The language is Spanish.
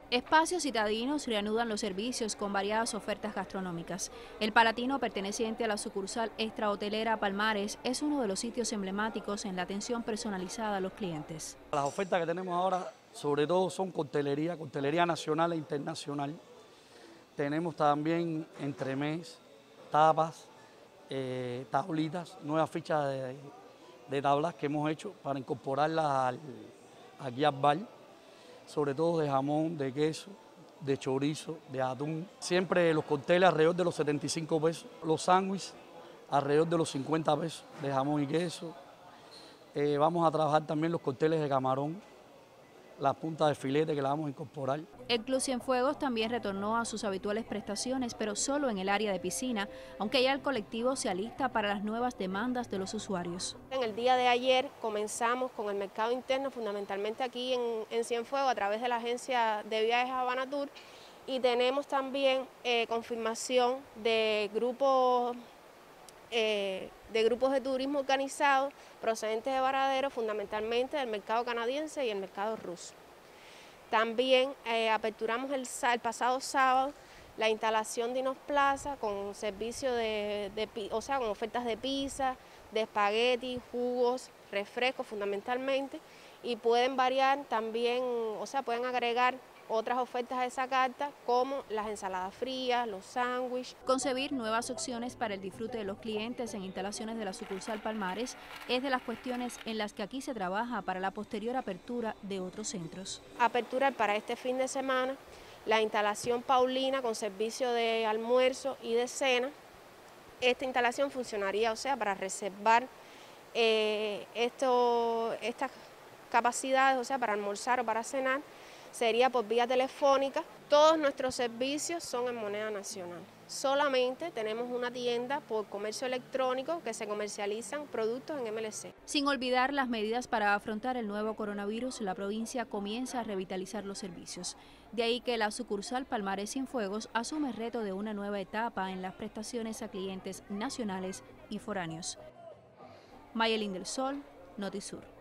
Espacios citadinos reanudan los servicios con variadas ofertas gastronómicas. El Palatino, perteneciente a la sucursal extrahotelera Palmares, es uno de los sitios emblemáticos en la atención personalizada a los clientes. Las ofertas que tenemos ahora, sobre todo, son coctelería nacional e internacional. Tenemos también entremés, tapas, tablitas, nuevas fichas de tablas que hemos hecho para incorporarlas aquí al bar, sobre todo de jamón, de queso, de chorizo, de atún. Siempre los cócteles alrededor de los 75 pesos, los sándwiches alrededor de los 50 pesos de jamón y queso. Vamos a trabajar también los cócteles de camarón, la punta de filete que la vamos a incorporar. El Club Cienfuegos también retornó a sus habituales prestaciones, pero solo en el área de piscina, aunque ya el colectivo se alista para las nuevas demandas de los usuarios. En el día de ayer comenzamos con el mercado interno, fundamentalmente aquí en Cienfuegos, a través de la agencia de viajes Habana Tour, y tenemos también confirmación de grupos de turismo organizados procedentes de Varadero, fundamentalmente del mercado canadiense y el mercado ruso. También aperturamos el pasado sábado la instalación de Inos Plaza con servicio con ofertas de pizza, de espagueti, jugos, refrescos fundamentalmente, y pueden variar también, pueden agregar otras ofertas a esa carta, como las ensaladas frías, los sándwiches. Concebir nuevas opciones para el disfrute de los clientes en instalaciones de la sucursal Palmares es de las cuestiones en las que aquí se trabaja para la posterior apertura de otros centros. Aperturar para este fin de semana la instalación Paulina con servicio de almuerzo y de cena. Esta instalación funcionaría, para reservar estas capacidades, para almorzar o para cenar, sería por vía telefónica. Todos nuestros servicios son en moneda nacional. Solamente tenemos una tienda por comercio electrónico que se comercializan productos en MLC. Sin olvidar las medidas para afrontar el nuevo coronavirus, la provincia comienza a revitalizar los servicios. De ahí que la sucursal Palmares Cienfuegos asume el reto de una nueva etapa en las prestaciones a clientes nacionales y foráneos. Mayelín del Sol, Notisur.